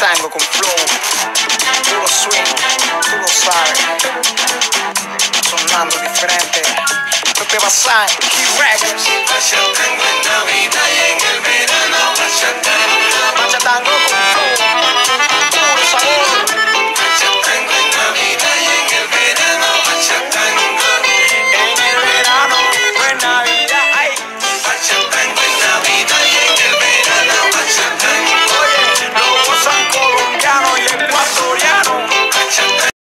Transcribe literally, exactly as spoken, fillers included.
Sango con flow, puro swing, tú lo sabes, sonando diferente. Pepe Bazán, Key Records.